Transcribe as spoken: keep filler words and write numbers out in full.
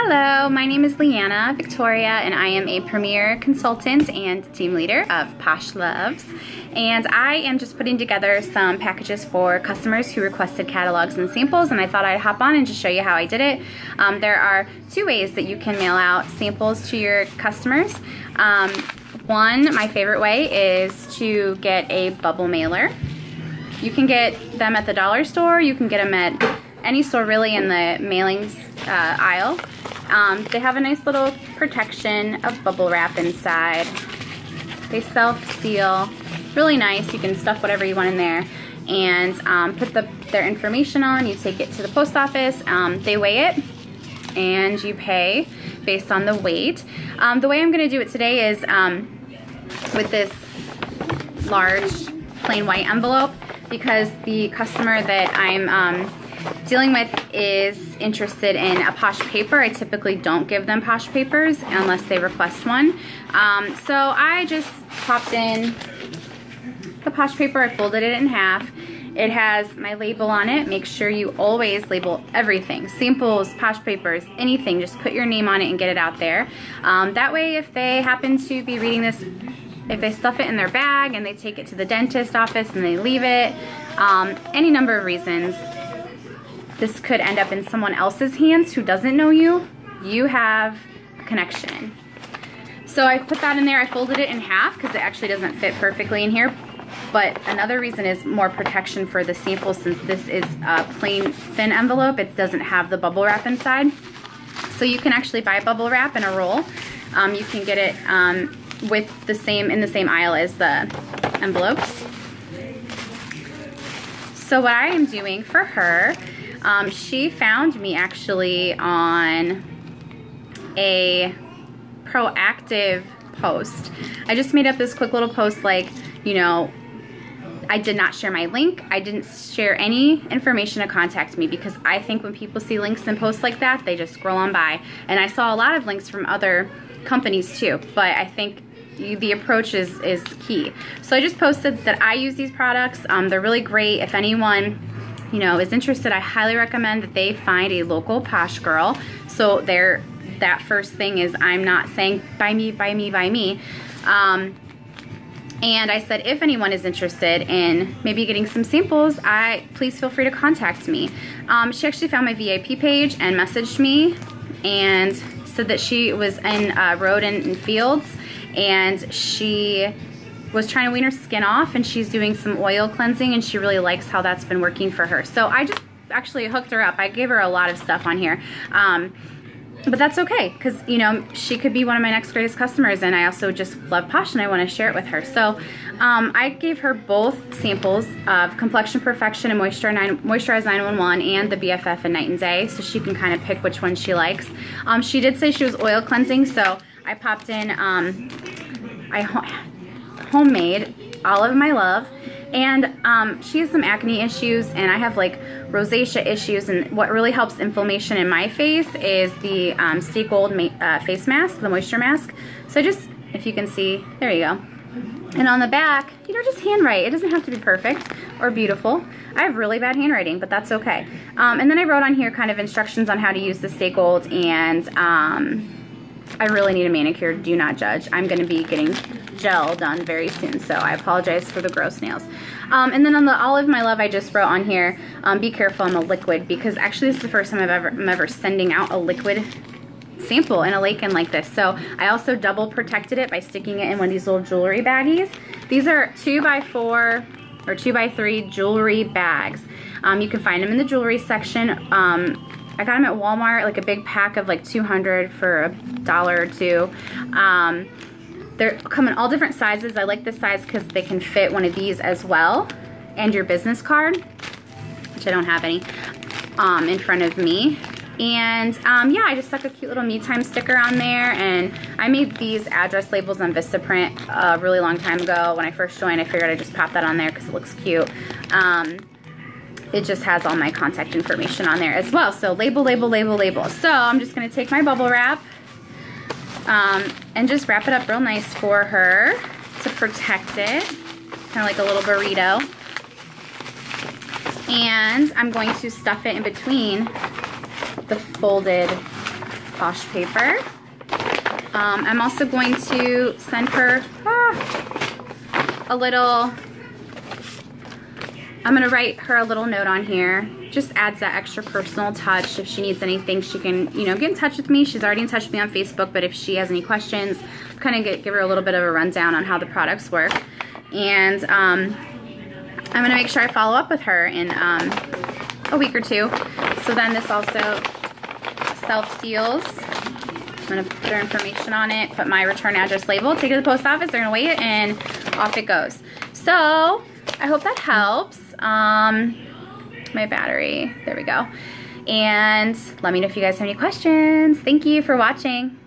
Hello, my name is Leanna Victoria and I am a premier consultant and team leader of Posh Loves. And I am just putting together some packages for customers who requested catalogs and samples, and I thought I'd hop on and just show you how I did it. Um, there are two ways that you can mail out samples to your customers. Um, one, my favorite way, is to get a bubble mailer. You can get them at the dollar store, you can get them at any store really in the mailings uh, aisle. Um, they have a nice little protection of bubble wrap inside. They self-seal, really nice. You can stuff whatever you want in there and um, put the, their information on. You take it to the post office, um, they weigh it, and you pay based on the weight. Um, the way I'm gonna do it today is um, with this large plain white envelope, because the customer that I'm um, dealing with is interested in a Posh paper. I typically don't give them Posh papers unless they request one. Um, so I just popped in the Posh paper, I folded it in half. It has my label on it. Make sure you always label everything. Samples, Posh papers, anything. Just put your name on it and get it out there. Um, that way if they happen to be reading this, if they stuff it in their bag and they take it to the dentist office and they leave it, um, any number of reasons, this could end up in someone else's hands who doesn't know you. You have a connection. So I put that in there. I folded it in half because it actually doesn't fit perfectly in here. But another reason is more protection for the sample, since this is a plain thin envelope. It doesn't have the bubble wrap inside. So you can actually buy bubble wrap in a roll. Um, you can get it um, with the same in the same aisle as the envelopes. So what I am doing for her, Um, she found me actually on a proactive post. I just made up this quick little post like, you know, I did not share my link. I didn't share any information to contact me, because I think when people see links and posts like that, they just scroll on by. And I saw a lot of links from other companies too, but I think the approach is, is key. So I just posted that I use these products. Um, they're really great. If anyone you know, is interested, I highly recommend that they find a local Posh girl. So they're, that first thing is I'm not saying buy me, buy me, buy me. Um, and I said, if anyone is interested in maybe getting some samples, I please feel free to contact me. Um, she actually found my V I P page and messaged me and said that she was in uh, Road and, and Fields, and she was trying to wean her skin off, and she's doing some oil cleansing, and she really likes how that's been working for her. So I just actually hooked her up. I gave her a lot of stuff on here. Um, but that's okay, because you know, she could be one of my next greatest customers, and I also just love Posh and I want to share it with her. So um, I gave her both samples of Complexion Perfection and Moisturize nine one one and the B F F and Night and Day, so she can kind of pick which one she likes. Um, she did say she was oil cleansing, so I popped in um, I homemade Olive My Love, and um, she has some acne issues and I have like rosacea issues, and what really helps inflammation in my face is the um, Stay Gold uh, face mask, the moisture mask. So just, if you can see, there you go. And on the back, you know, just handwrite. It doesn't have to be perfect or beautiful. I have really bad handwriting, but that's okay. Um, and then I wrote on here kind of instructions on how to use the Stay Gold, and um, I really need a manicure, do not judge. I'm gonna be getting gel done very soon, so I apologize for the gross nails. Um, and then on the Olive My Love, I just wrote on here, um, be careful, I'm a liquid, because actually this is the first time I've ever, I'm ever sending out a liquid sample in a Lakin like this. So I also double protected it by sticking it in one of these little jewelry baggies. These are two by four or two by three jewelry bags. Um, you can find them in the jewelry section. Um, I got them at Walmart, like a big pack of like two hundred for a dollar or two. Um, They come in all different sizes. I like this size because they can fit one of these as well, and your business card, which I don't have any, um, in front of me. And um, yeah, I just stuck a cute little Me Time sticker on there, and I made these address labels on Vistaprint a really long time ago. When I first joined, I figured I'd just pop that on there because it looks cute. Um, it just has all my contact information on there as well. So label, label, label, label. So I'm just gonna take my bubble wrap, Um, and just wrap it up real nice for her to protect it, kind of like a little burrito. And I'm going to stuff it in between the folded wash paper. Um, I'm also going to send her ah, a little, I'm gonna write her a little note on here. Just adds that extra personal touch. If she needs anything, she can, you know, get in touch with me. She's already in touch with me on Facebook, but if she has any questions, kind of get, give her a little bit of a rundown on how the products work. And um, I'm gonna make sure I follow up with her in um, a week or two. So then this also self-seals. I'm gonna put her information on it, put my return address label, take it to the post office, they're gonna weigh it, and off it goes. So I hope that helps. Um, my battery, there we go. And let me know if you guys have any questions. Thank you for watching.